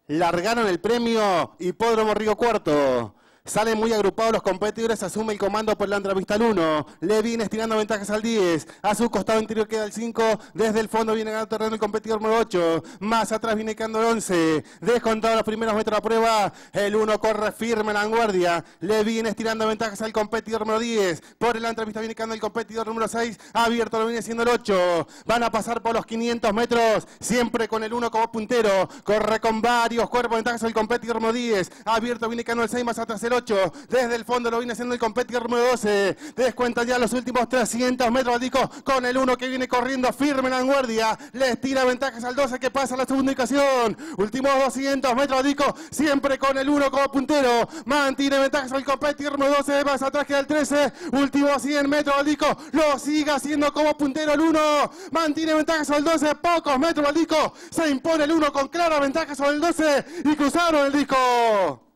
Largaron el premio Hipódromo Río Cuarto. Salen muy agrupados los competidores, asume el comando por la entrevista al 1. Le viene estirando ventajas al 10. A su costado interior queda el 5. Desde el fondo viene ganando terreno el competidor número 8. Más atrás viene quedando el 11. Descontado los primeros metros de la prueba. El 1 corre firme en la vanguardia. Le viene estirando ventajas al competidor número 10. Por la entrevista viene quedando el competidor número 6. Abierto lo viene siendo el 8. Van a pasar por los 500 metros. Siempre con el 1 como puntero. Corre con varios cuerpos de ventajas el competidor número 10. Abierto viene quedando el 6. Más atrás el 8. Desde el fondo lo viene haciendo el competidor número 12. Descuenta ya los últimos 300 metros, Dico, con el 1 que viene corriendo firme en la vanguardia. Le estira ventajas al 12 que pasa a la segunda ubicación. Últimos 200 metros, Dico, siempre con el 1 como puntero. Mantiene ventajas al competidor número 12. Más atrás queda el 13. Últimos 100 metros, Dico, lo sigue haciendo como puntero el 1. Mantiene ventajas al 12. Pocos metros, Dico. Se impone el 1 con clara ventaja sobre el 12 y cruzaron el Disco.